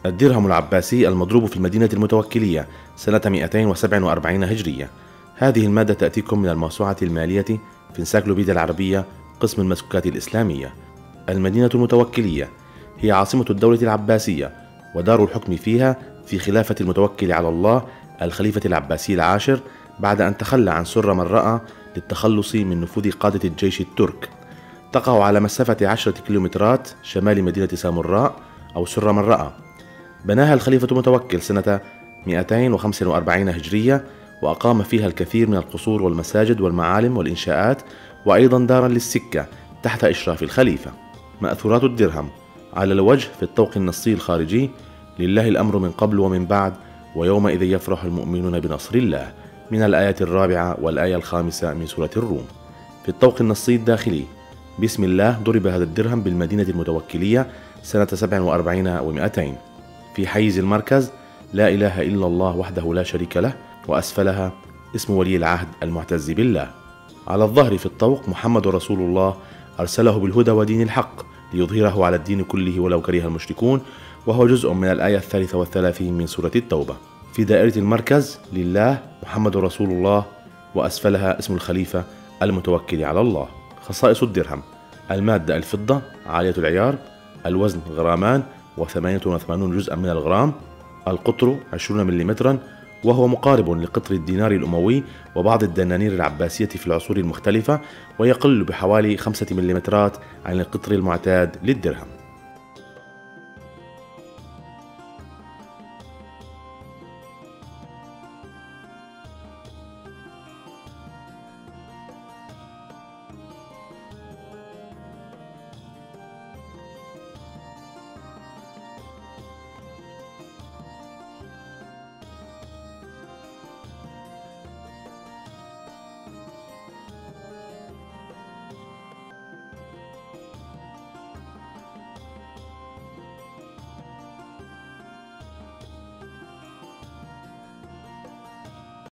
الدرهم العباسي المضروب في المدينة المتوكلية سنة 247 هجرية. هذه المادة تأتيكم من الموسوعة المالية في انسايكلوبيديا العربية قسم المسكوكات الإسلامية. المدينة المتوكلية هي عاصمة الدولة العباسية ودار الحكم فيها في خلافة المتوكل على الله الخليفة العباسي العاشر، بعد أن تخلى عن سر من رأى للتخلص من نفوذ قادة الجيش الترك. تقع على مسافة 10 كيلومترات شمال مدينة سامراء أو سر من رأى. بناها الخليفة المتوكل سنة 245 هجرية، وأقام فيها الكثير من القصور والمساجد والمعالم والإنشاءات، وأيضا دارا للسكة تحت إشراف الخليفة. مأثورات الدرهم على الوجه في الطوق النصي الخارجي: لله الأمر من قبل ومن بعد ويومئذ يفرح المؤمنون بنصر الله، من الآية 4 والآية 5 من سورة الروم. في الطوق النصي الداخلي: بسم الله ضرب هذا الدرهم بالمدينة المتوكلية سنة 47 و200. في حيز المركز: لا إله إلا الله وحده لا شريك له، وأسفلها اسم ولي العهد المعتز بالله. على الظهر في الطوق: محمد رسول الله أرسله بالهدى ودين الحق ليظهره على الدين كله ولو كره المشركون، وهو جزء من الآية 33 من سورة التوبة. في دائرة المركز: لله محمد رسول الله، وأسفلها اسم الخليفة المتوكل على الله. خصائص الدرهم: المادة الفضة عالية العيار، الوزن غرامان و88 جزءا من الغرام، القطر 20 ملم، وهو مقارب لقطر الدينار الأموي وبعض الدنانير العباسية في العصور المختلفة، ويقل بحوالي 5 ملم عن القطر المعتاد للدرهم.